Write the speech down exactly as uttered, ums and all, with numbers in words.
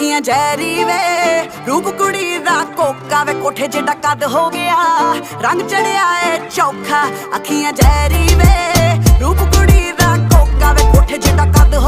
अखियां जहरी वे रूप कुड़ी दा कोका वे कोठे जिड्डा कद हो गया रंग चढ़िया है चौखा अखियां जहरी वे रूप कुड़ी दा कोका वे कोठे जिड्डा कद हो